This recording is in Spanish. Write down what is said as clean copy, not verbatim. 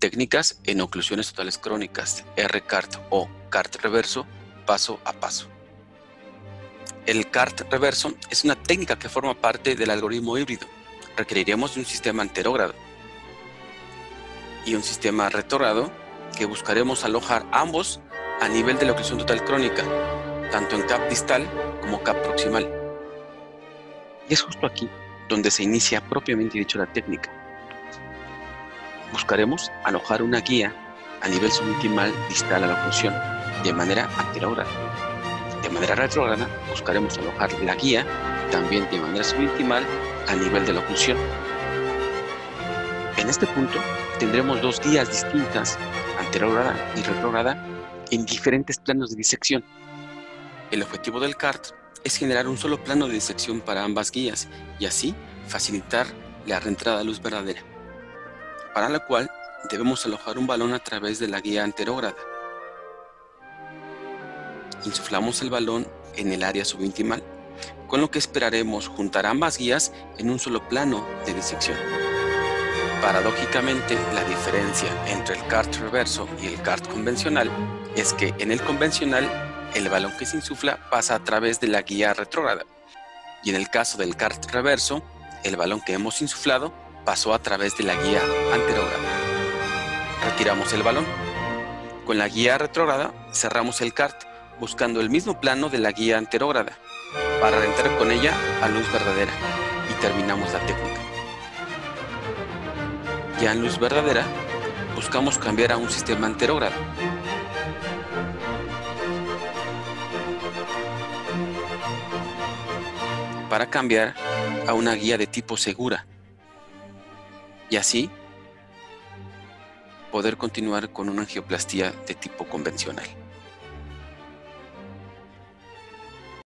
Técnicas en oclusiones totales crónicas, R-CART o CART reverso, paso a paso. El CART reverso es una técnica que forma parte del algoritmo híbrido. Requeriremos de un sistema anterógrado y un sistema retrógrado que buscaremos alojar ambos a nivel de la oclusión total crónica, tanto en CAP distal como CAP proximal. Y es justo aquí donde se inicia propiamente dicho la técnica. Buscaremos alojar una guía a nivel subintimal distal a la oclusión de manera anterógrada. De manera retrógrada buscaremos alojar la guía también de manera subintimal a nivel de la oclusión. En este punto tendremos dos guías distintas, anterógrada y retrógrada, en diferentes planos de disección. El objetivo del CART es generar un solo plano de disección para ambas guías y así facilitar la reentrada de luz verdadera, para la cual debemos alojar un balón a través de la guía anterógrada. Insuflamos el balón en el área subintimal, con lo que esperaremos juntar ambas guías en un solo plano de disección. Paradójicamente, la diferencia entre el CART reverso y el CART convencional es que en el convencional el balón que se insufla pasa a través de la guía retrógrada y en el caso del CART reverso, el balón que hemos insuflado pasó a través de la guía anterógrada. Retiramos el balón. Con la guía retrógrada cerramos el CART buscando el mismo plano de la guía anterógrada para entrar con ella a luz verdadera y terminamos la técnica. Ya en luz verdadera buscamos cambiar a un sistema anterógrado. Para cambiar a una guía de tipo segura y así poder continuar con una angioplastía de tipo convencional.